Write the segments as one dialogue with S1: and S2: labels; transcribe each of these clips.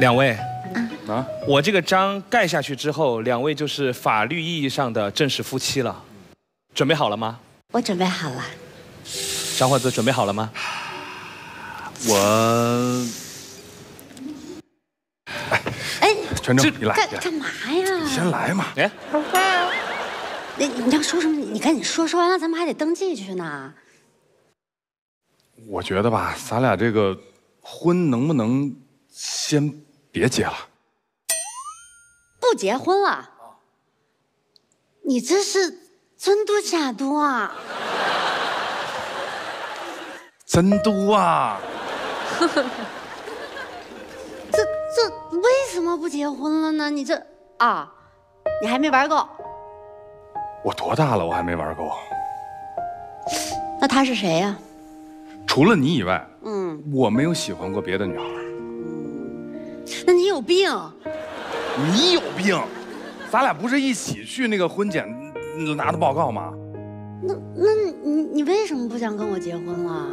S1: 两位，我这个章盖下去之后，两位就是法律意义上的正式夫妻了。准备好了吗？
S2: 我准备好了。
S1: 小伙子准备好了吗？
S3: 哎，全正，你来。
S2: 干嘛呀？
S3: 你先来嘛。
S1: 哎，
S2: 你要说什么？你赶紧说，说完了咱们还得登记去呢。
S3: 我觉得吧，咱俩这个婚能不能先别结了？
S2: 不结婚了？你这是真多假多啊？
S3: 真多啊！
S2: 这为什么不结婚了呢？你这啊，你还没玩够？
S3: 我多大了？我还没玩够。
S2: 那他是谁呀？
S3: 除了你以外，我没有喜欢过别的女孩。
S2: 那你有病？
S3: 你有病！咱俩不是一起去那个婚检拿的报告吗？
S2: 那你为什么不想跟我结婚了？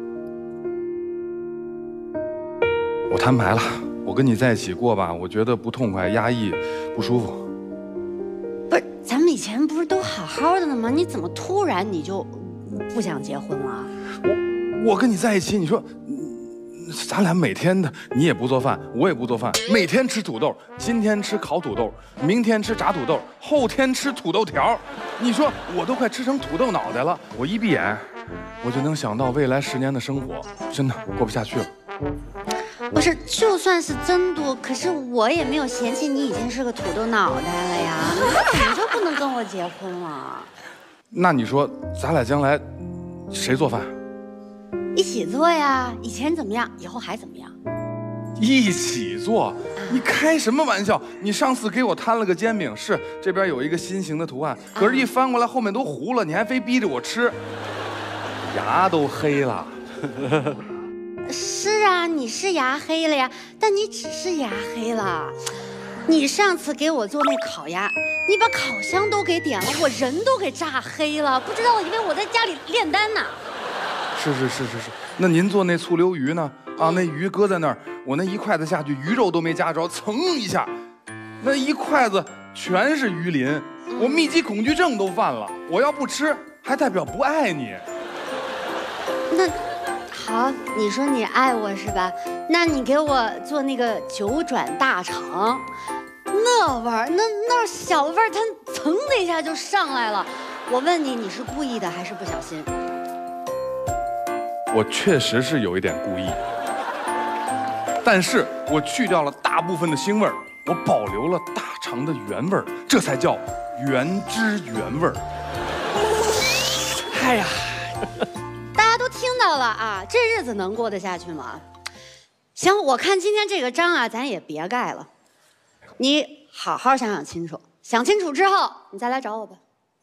S3: 我摊牌了，我跟你在一起过吧，我觉得不痛快、压抑、不舒服。
S2: 不是，咱们以前不是都好好的呢吗？你怎么突然你就不想结婚了？
S3: 我跟你在一起，你说，咱俩每天的，你也不做饭，我也不做饭，每天吃土豆，今天吃烤土豆，明天吃炸土豆，后天吃土豆条，你说我都快吃成土豆脑袋了。我一闭眼，我就能想到未来10年的生活，真的过不下去了。
S2: 不是，就算是真多，可是我也没有嫌弃你已经是个土豆脑袋了呀，你怎么就不能跟我结婚了？
S3: 那你说，咱俩将来谁做饭？
S2: 一起做呀，以前怎么样，以后还怎么样？
S3: 一起做？你开什么玩笑？你上次给我摊了个煎饼，是这边有一个心形的图案，可是一翻过来后面都糊了，你还非逼着我吃，牙都黑了。
S2: 是啊，你是牙黑了呀，但你只是牙黑了。你上次给我做那烤鸭，你把烤箱都给点了，我人都给炸黑了，不知道以为我在家里炼丹呢。
S3: 是，那您做那醋溜鱼呢？啊，那鱼搁在那儿，我那一筷子下去，鱼肉都没夹着，噌一下，那一筷子全是鱼鳞，我密集恐惧症都犯了。我要不吃，还代表不爱你。
S2: 那好，你说你爱我是吧？那你给我做那个九转大肠，那味儿，那小味儿，它噌的一下就上来了。我问你，你是故意的还是不小心？
S3: 我确实是有一点故意，但是我去掉了大部分的腥味儿，我保留了大肠的原味儿，这才叫原汁原味儿。
S1: 哎呀，
S2: 大家都听到了啊，这日子能过得下去吗？行，我看今天这个章啊，咱也别盖了，你好好想想清楚，想清楚之后你再来找我吧。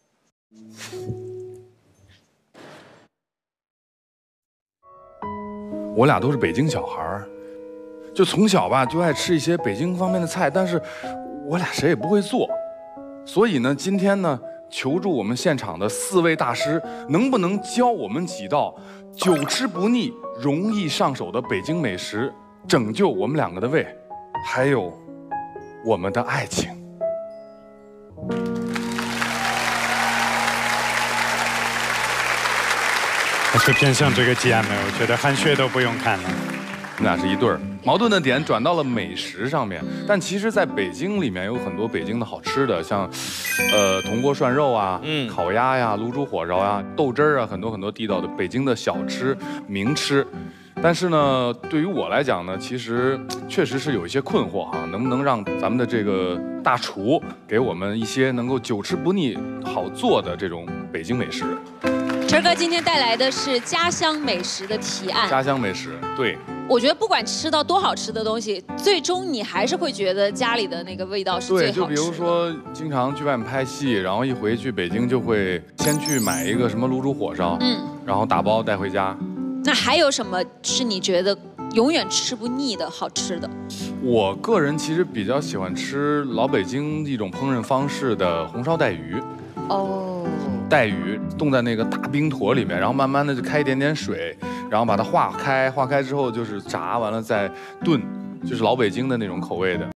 S3: 我俩都是北京小孩儿，就从小吧就爱吃一些北京方面的菜，但是我俩谁也不会做，所以呢，今天呢，求助我们现场的4位大师，能不能教我们几道久吃不腻、容易上手的北京美食，拯救我们2个的胃，还有我们的爱情。
S4: 还是偏向这个 GM， 我觉得韩雪都不用看了。
S3: 我们俩是一对儿，矛盾的点转到了美食上面。但其实，在北京里面有很多北京的好吃的，像，铜锅涮肉啊，烤鸭呀，卤煮火烧呀，豆汁儿啊，很多地道的北京的小吃名吃。但是呢，对于我来讲呢，其实确实是有一些困惑哈，能不能让咱们的这个大厨给我们一些能够久吃不腻、好做的这种北京美食？
S5: 晨哥今天带来的是家乡美食的提案。
S3: 家乡美食，对。
S5: 我觉得不管吃到多好吃的东西，最终你还是会觉得家里的那个味道是最好吃的。
S3: 对，就比如说经常去外面拍戏，然后一回去北京就会先去买一个什么卤煮火烧，然后打包带回家。
S5: 那还有什么是你觉得永远吃不腻的好吃的？
S3: 我个人其实比较喜欢吃老北京一种烹饪方式的红烧带鱼。
S5: 哦。
S3: 带鱼冻在那个大冰坨里面，然后慢慢的就开一点点水，然后把它化开之后就是炸完了再炖， 就是老北京的那种口味的。